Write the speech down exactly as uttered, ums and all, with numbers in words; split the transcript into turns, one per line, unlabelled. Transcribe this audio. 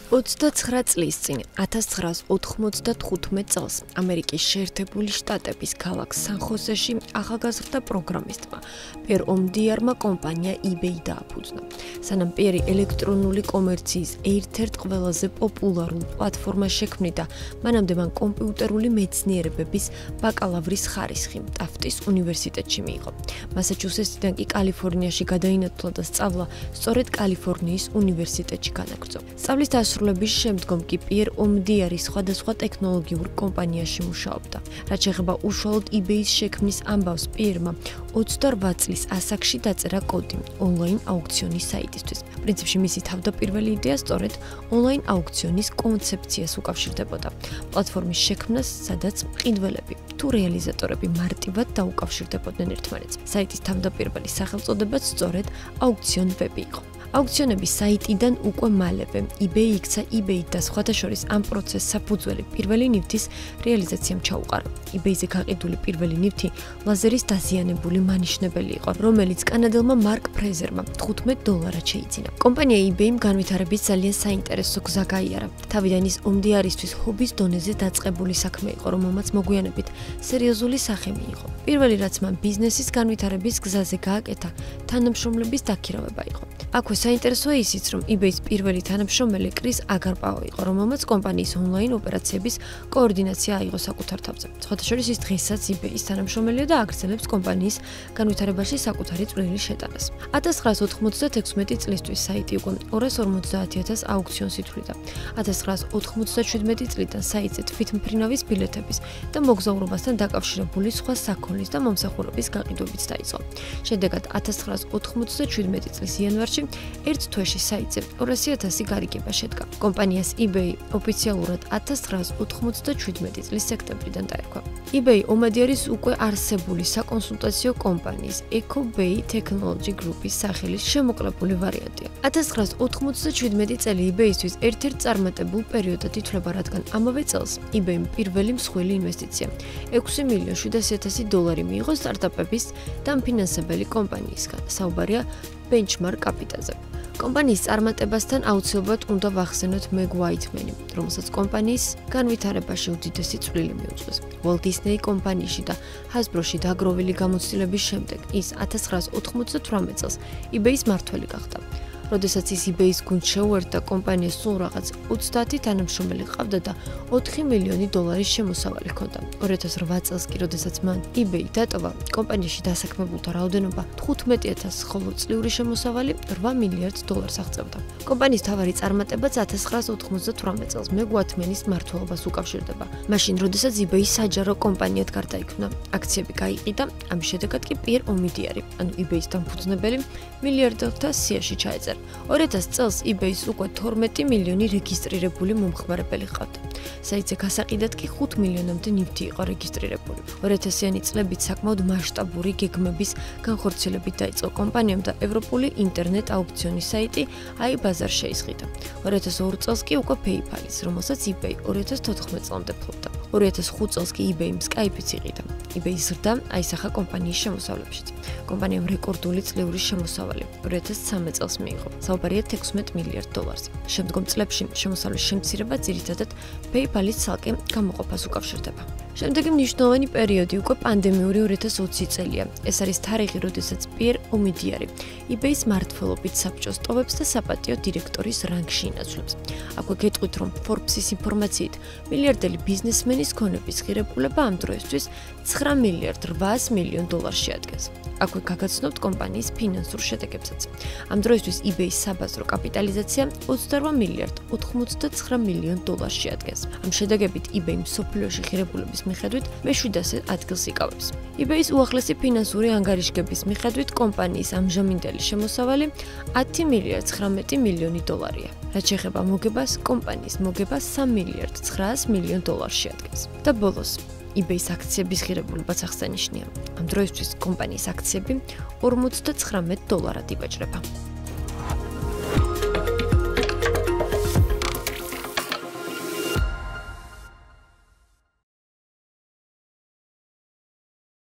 ოცდაცხრა წლის წინ ათას ცხრაას ოთხმოცდათხუთმეტ წელს ამერიკის შეერთებული შტატების ქალაქ სან-ხოსეში ახალგაზრდა პროგრამისტმა პიერ ომდიარმა კომპანია eBay დააფუძნა. სანამ პიერი ელექტრონული კომერციის ერთ-ერთ ყველაზე პოპულარულ პლატფორმას შექმნიდა, მანამდე მან კომპიუტერული მეცნიერებების ბაკალავრის ხარისხი ტაფტის უნივერსიტეტში მიიღო. მასაჩუსეტსიდან კი კალიფორნიაში გადაინაცვლა და სწავლა სწორედ კალიფორნიის უნივერსიტეტში განაგრძო. სწავლის დასრულების შემდგომ კი პიერ ომდიარი სხვადასხვა ტექნოლოგიურ კომპანიაში მუშაობდა. რაც შეეხება უშუალოდ eBay-ის შექმნის ამბავს, პიერმა ოცდარვა წლის ასაკში დაწერა კოდი ონლაინ აუქციონის საიტისთვის. პრინციპში მისი თავდაპირველი იდეა სწორედ ონლაინ აუქციონის კონცეფციას უკავშირდებოდა. პლატფორმის შექმნას, სადაც მყიდველები თუ რეალიზატორები მარტივად დაუკავშირდებოდნენ ერთმანეთს. საიტის თავდაპირველი სახელწოდებაც სწორედ აუქციონ ვები იყო. აუქციონების საიტიდან უკვე მალევე eBay იქცა eBay და სხვათა შორის ამ პროცესს საფუძველი პირველი ნივთის რეალიზაციამ ჩაუყარა. eBay-ზე გაყიდული პირველი ნივთი ლაზერის დაზიანებული მანიშნებელი იყო, რომელიც კანადელმა მარკ ფრეზერმა თხუთმეტ დოლარად შეიძინა. კომპანია eBay-მ განვითარების ძალიან საინტერესო გზა გაიარა. თავიდან ის ომდიარისთვის ჰობის დონეზე დაწყებული საქმე იყო, რომელმაც მოგვიანებით სერიოზული სახე მიიღო. პირველი რაც მან ბიზნესის განვითარების გზაზე გააკეთა, თანამშრომლების დაქირავება იყო. აქვე საინტერესოა ისიც, რომ eBay-ის პირველი თანამშრომელი კრის აგარპაო იყო, რომელმაც კომპანიის ონლაინ ოპერაციების კოორდინაცია აიღო საკუთარ თავზე. სხვათა შორის ის დღესაც eBay-ის თანამშრომელია და აგრძელებს კომპანიის განვითარებაში საკუთარი წვლილი შეტანას. ათას ცხრაას ოთხმოცდათექვსმეტი წლისთვის საიტი უკვე ორას ორმოცდაათი ათას აუქციონს ითვლიდა. ათას ცხრაას ოთხმოცდაშვიდმეტი წლიდან საიტზე თვითმფრინავის ბილეთების და მოგზაურობასთან დაკავშირებული სხვა საქონლის და მომსახურების გაყიდვებიც დაიწყო. შედეგად ათას ცხრაას ოთხმოცდაშვიდმეტი წლის იანვარში ერთ თვეში საიტზე ორასი ათასი გარიგება შედგა. კომპანიას eBay ოფიციალურად ათას ცხრაას ოთხმოცდაშვიდმეტი წლის სექტემბრიდან დაერქვა. eBay ომადიარის უკვე არსებული საკონსულტაციო კომპანიის EcoBay Technology Group-ის სახელის შემოკლებული ვარიანტია. ათას ცხრაას ოთხმოცდაშვიდმეტი წელი eBay-ისთვის ერთ-ერთ წარმატებულ პერიოდად ითვლება, რადგან ამავე წელს eBay-მ პირველი მსხვილი ინვესტიცია ექვსი მილიონ შვიდასი ათასი დოლარი მიიღო სტარტაპების და მფინანსებელი კომპანიისგან. საუბარია Benchmark კაპიტალზე. კომპანიის წარმატებასთან აუცილებლად უნდა ვახსენოთ მეგ უაითმენი, რომელსაც კომპანიის განვითარებაში უდიდესი წვლილი მიუძღვის. Walt Disney კომპანიაში და Hasbro-ში დაგროვილი გამოცდილების შემდეგ ის ათას ცხრაას ოთხმოცდათვრამეტ წელს eBay-ის მმართველი გახდა. როდესაც ის eBay-ის გუნდს შეუერთდა, კომპანიას სულ რაღაც ოცდაათი თანამშრომელი ჰყავდა და ოთხი მილიონი დოლარის შემოსავალი ჰქონდა. ორი ათას რვა წელს კი, როდესაც მან eBay დატოვა, კომპანიაში დასაქმებულთა რაოდენობა თხუთმეტი ათასს, ხოლო წლიური შემოსავალი რვა მილიარდ დოლარს აღწევდა. კომპანიის მთავარი წარმატებაც ათას ცხრაას ოთხმოცდათვრამეტ წელს მეგ უაითმენის მმართველობას უკავშირდება. მაშინ, როდესაც eBay საჯარო კომპანიად გარდაიქმნა, აქციები გაიყიდა, ამის შედეგად კი პიერ ომდიარი, ანუ eBay-ის დამფუძნებელი, მილიარდერთა სიაში ჩაეწერა. ორი ათას წელს eBay-ის უკვე თორმეტი მილიონი რეგისტრირებული მომხმარებელი ჰყავდა. საიტზე გასაყიდად კი ხუთ მილიონამდე ნივთი იყო რეგისტრირებული. ორი ათასიანი წლებით საკმაოდ მასშტაბური გეგმების განხორციელებით დაიწყო კომპანიამ და ევროპული ინტერნეტ აუქციონის საიტი iBazaar შეისყიდა. ორი ათას ორ წელს კი უკვე PayPal-ის, რომელსაც eBay ორი ათას თოთხმეტ წლამდე ფლობდა. ორი ათას ხუთ წელს კი eBay-მ Skype-იც იყიდა. eBay-ის ზრდა აისახა კომპანიის შემოსავლებშიც. კომპანიამ რეკორდული წლიური შემოსავალი ორი ათას ცხრამეტ წელს მიიღო. საუბარია თექვსმეტ მილიარდ დოლარზე. შემდგომ წლებში შემოსავლის შემცირება ძირითადად PayPal-ის ცალკე გამოყოფას უკავშირდება. შემდეგი მნიშვნელოვანი პერიოდი უკვე პანდემიური ორი ათას ოცი წელია. ეს არის თარიღი, როდესაც პიერ ომდიარი eBay-ის მმართველობით საბჭოს ტოვებს და საპატიო დირექტორის რანგში ინაცვლებს. აქვე გეტყვით, რომ Forbes-ის ინფორმაციით მილიარდელი ბიზნესმენის ქონების ღირებულება ამ დროისთვის ცხრა მილიარდ რვაას მილიონ დოლარს შეადგენს. აქვე გაგაცნობთ კომპანიის ფინანსურ შედეგებსაც. ამ დროისთვის eBay-ის საბაზრო კაპიტალიზაცია ოცდარვა მილიარდ ოთხმოცდაცხრა მილიონ დოლარს შეადგენს. ამ შედეგებით eBay მსოფლიოში ღირებულების მიხედვით მეშვიდასე ადგილს იკავებს. eBay-ის უახლესი ფინანსური ანგარიშგების მიხედვით კომპანიის ამჟამინდელი შემოსავალი ათი მილიარდ ცხრამეტი მილიონი დოლარია. რაც შეეხება მოგებას, კომპანიის მოგება სამ მილიარდ ცხრაას მილიონ დოლარს შეადგენს. და ბოლოს eBay-ის აქციების ღირებულებაც აღსანიშნია. ამ დროისთვის კომპანიის აქციები ორმოცდაცხრამეტ დოლარად იბაჭრება.